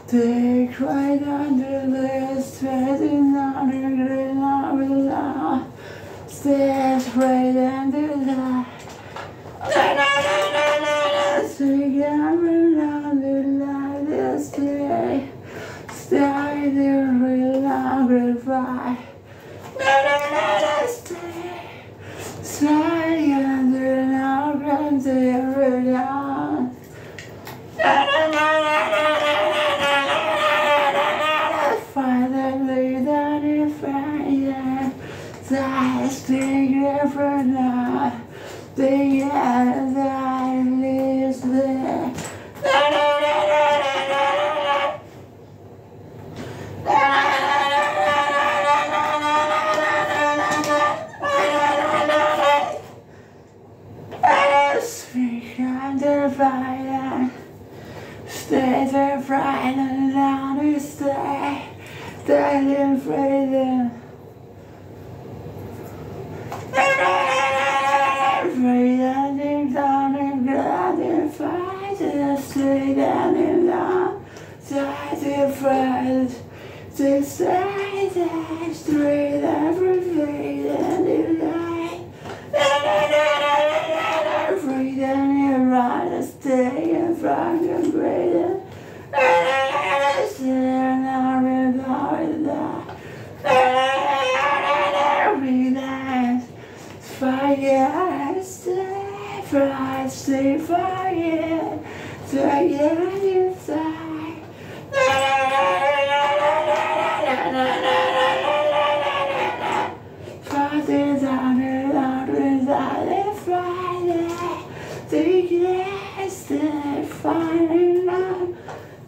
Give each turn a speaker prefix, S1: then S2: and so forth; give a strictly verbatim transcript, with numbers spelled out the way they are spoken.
S1: Take right under this, treading on the green umbrella. Stay right under that. Take under that, stay. Stay there, real amplify. Stay. Stay under now, grant it down. Finally, that if I that's the for now. The end that is there. Speak under fire. Stay there, bright and loud, stay. Dead in freedom. Freedom down and glad and fight and stay down and down. Side to friends. To say that straight every freedom in life. Freedom in right, stay in front of freedom. Fire, stay, fire, stay, fire, stay inside. Father, daughter, daughter, daughter, Friday, stay, stay, fire,